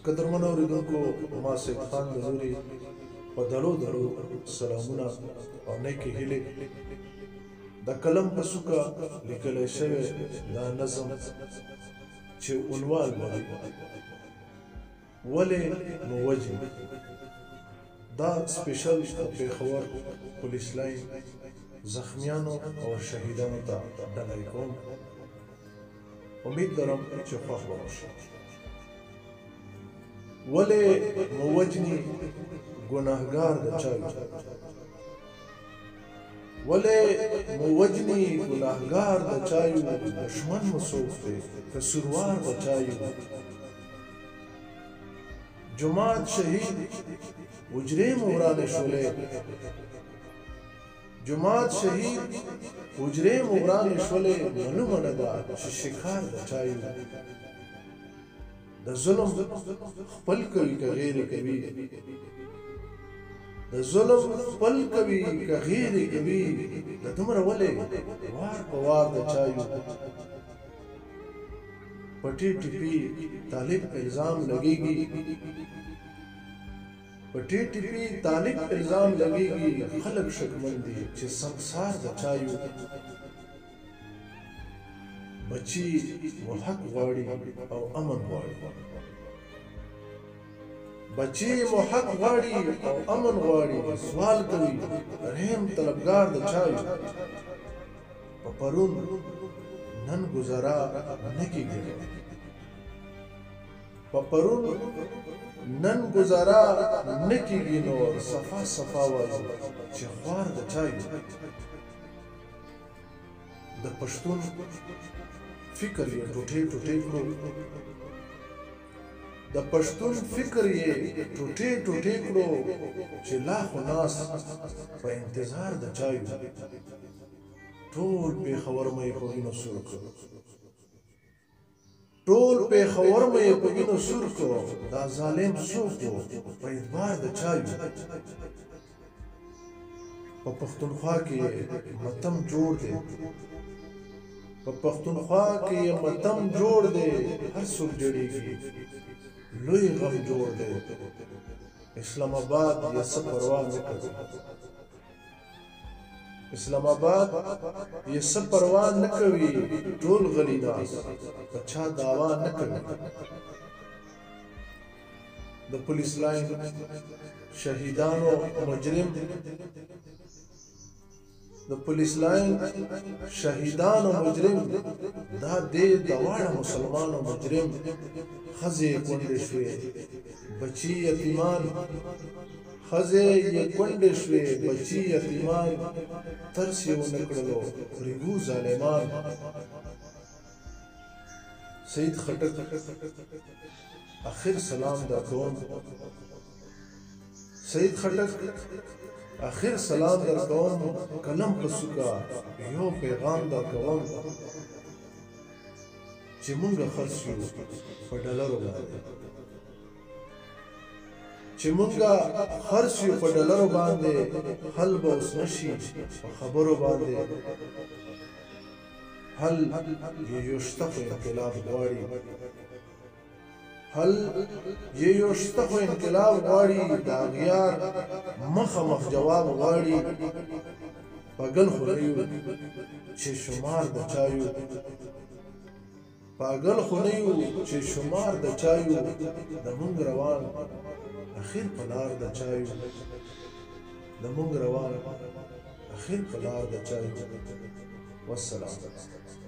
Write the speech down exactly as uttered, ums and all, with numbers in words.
قدرمنو اوریدونکو ما سید خان د لوري په دلو دلو سلامونه او نیکې هیلې د قلم په څوکه لیکلی شوی دا نظم چې عنوان لري ولې موجه دا سپیشل د پېښور پولیس لاین زخمیانو او شهیدانو ته ډالۍ کوم. امید لرم چې خوښ به وشي. ولې موجني ګناهګار د چا وي؟ ولې موجني ګناهګار د چا وي؟ دشمن مو څوک دی؟ قصوروار د چا وي؟ جماعت شهید حجرې مو ورانې شولې، جماعت شهید حجرې مو ورانې شولې، معلومه نه ده چې شکار د چا وي. د ظلم خپل کوي که غیر کوي، د ظلم خپل کوي که غیر کوي، د دومره ولې وار په وار د چا وي. پټي ټپي طالب الزام لګېږي، پټي ټپي طالب الزام لګېږي، خلک شکمن دي چې سنګسار د چا وي. بچی مو حق غواړي او امن غواړي، بچی مو حق غواړي او امن غواړي، سوال کوي رحم طلبګار د چا وي. په پرون نن گزارا نه کېږي، په پرون نن گزارا نه کېږي، نو صفا صفا وایي چې خوار د چا وي. د پښتون فکر یې ټوټې ټوټې کړو، د پښتون فکر یې ټوټې ټوټې کړو، چې لا خو ناس په انتظار د چا وي. ټول پېښور مې په وینو سور کړو، ټول پېښور مې په وینو سور کړو، دا ظالم څوک و په اعتبار د چا وي. په پښتونخوا کې متم جوړ دی، په پښتونخوا کې متم جوړ دی، هر څوک جوړېږي لوی غم جوړ دی. اسلام آباد یې څه پروا نه کوي، اسلام آباد یې څه پروا نه کوي، ټول غلي ناست په چا دعوا نه کوي. د پولیس لاین شهیدانو مجرم، د پولیس لاین شهیدانو مجرم، دا دې د واړه مسلمانو مجرم. ښځې کونډې شوې، بچي یتیمان، ښځې یې کونډې شوې، بچي یتیمان، ترس یې ونه کړلو پرېږو ظالمان. سید خټک اخر سلام در کوم، سید خټک اخر سلام در کوم، قلم په څوکه یو پیغام در کوم، چې مونږ خرڅ یو په ډالرو باندې، چې مونږ خرڅ یو په ډالرو باندې، حل به اوس نشي په خبرو باندې. حل یې یو شته خو انقلاب غواړي، حل یې یو شته خو انقلاب غواړي، د اغیار مخامخ جواب غواړي. پاگل خو نه یو چې شمار د چا یو، پاگل خو نه یو چې شمار د چا یو، د مونږ روان اخر په لار د چا یو، د مونږ روان اخر په لار د چا یو. والسلام.